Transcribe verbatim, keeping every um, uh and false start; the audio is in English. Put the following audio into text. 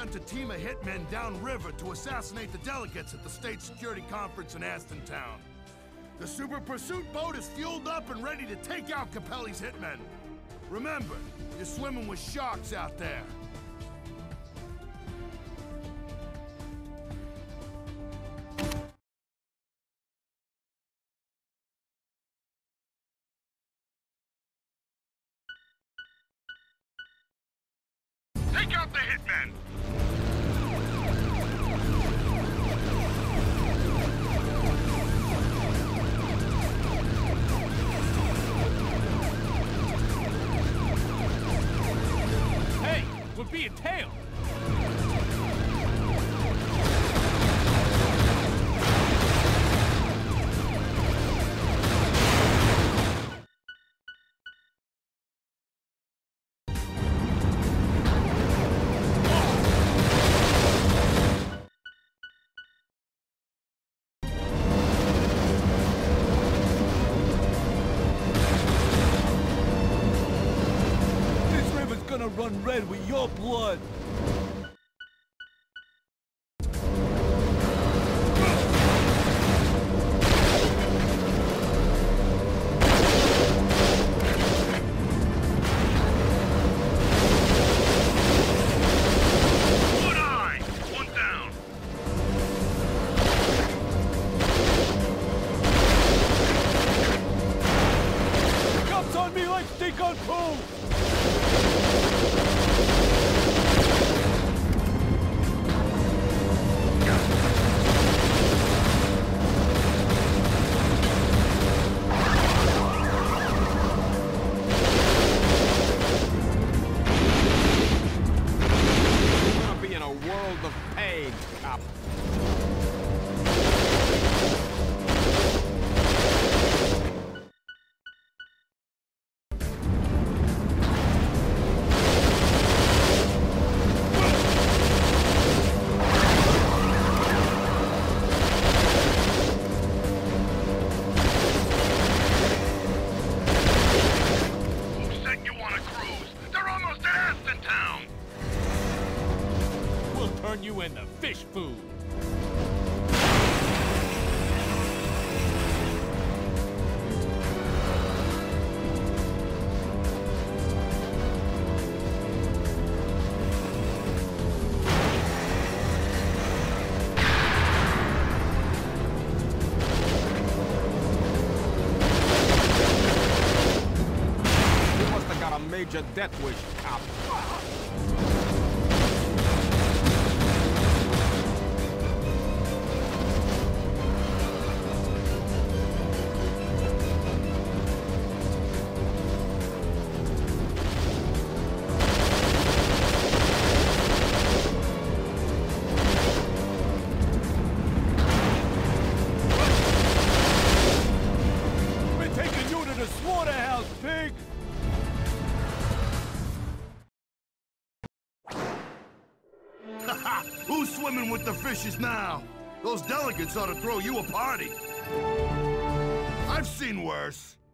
sent a team of hitmen downriver to assassinate the delegates at the State Security Conference in Aston Town. The Super Pursuit boat is fueled up and ready to take out Capelli's hitmen. Remember, you're swimming with sharks out there. Take out the hitmen! Hey, we're being tailed! Gonna run red with your blood! One eye! One down! Cops on me like stink on poo! World of pain, cop. Who said you want to cruise? They're almost at Aston Town! We'll turn you into fish food. You must have got a major death wish, cop. The slaughterhouse, pig! Haha! Who's swimming with the fishes now? Those delegates ought to throw you a party. I've seen worse.